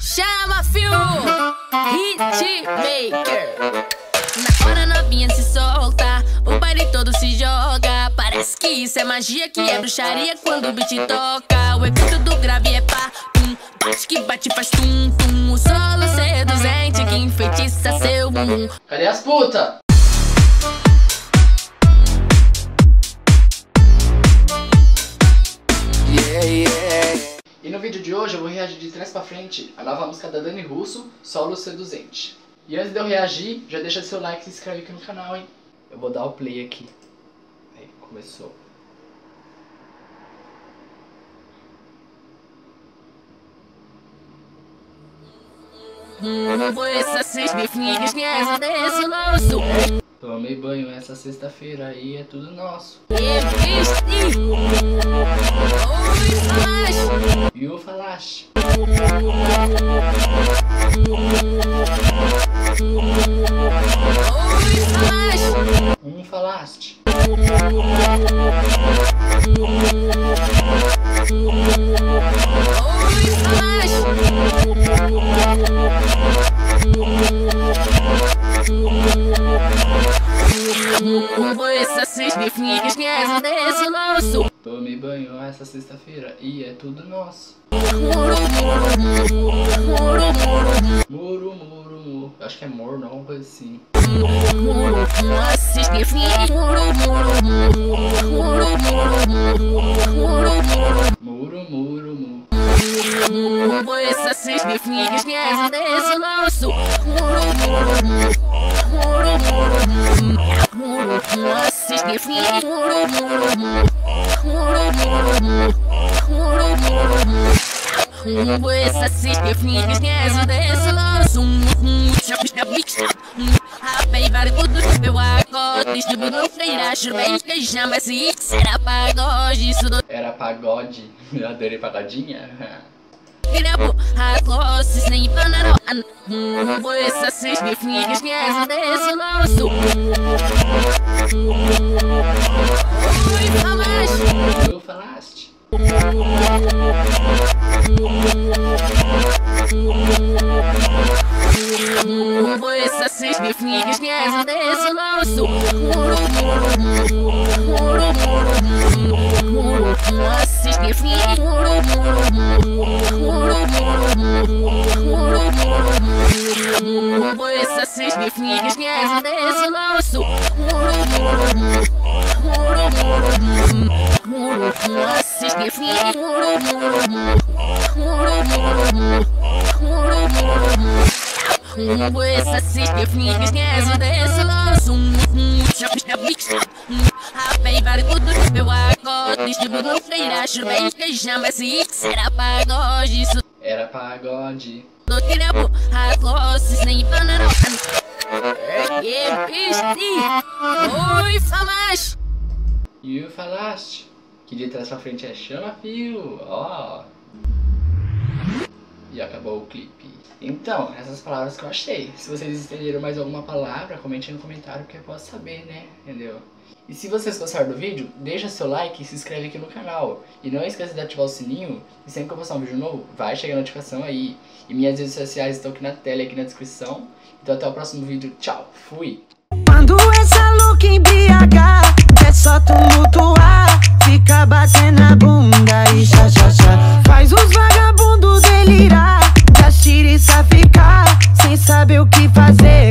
Chama fio, hitmaker. Na hora novinha se solta, o baile todo se joga. Parece que isso é magia, que é bruxaria quando o beat toca. O efeito do grave é pá, pum, bate que bate faz tum, tum. O solo seduzente que enfeitiça seu bumbum. Cadê as putas? E no vídeo de hoje eu vou reagir de trás pra frente a nova música da Dani Russo, Solo Seduzente. E antes de eu reagir, já deixa seu like e se inscreve aqui no canal, hein? Eu vou dar o play aqui. Aí, começou. Tomei banho essa sexta-feira e é tudo nosso. E o falaste. Falaste. Tomei banho essa sexta-feira e é tudo nosso. Muro, muro, muro. Acho que é moro, não, uma coisa assim. Muro, muro, muro. Era pagode. Eu adorei pagodinha. Tu falaste. Era pagode. E o falaste. Que de trás pra frente é chama fio. Ó. E acabou o clipe. Então, essas palavras que eu achei. Se vocês entenderam mais alguma palavra, comente no comentário que eu posso saber, né? Entendeu? E se vocês gostaram do vídeo, deixa seu like e se inscreve aqui no canal. E não esqueça de ativar o sininho. E sempre que eu postar um vídeo novo, vai chegar a notificação aí. E minhas redes sociais estão aqui na tela e aqui na descrição. Então até o próximo vídeo. Tchau. Fui. Quando essa louca embriagar, é só tumultuar. Fica batendo a bunda e xa xa xa. Faz os vagabundos delirar, das tiriça ficar sem saber o que fazer.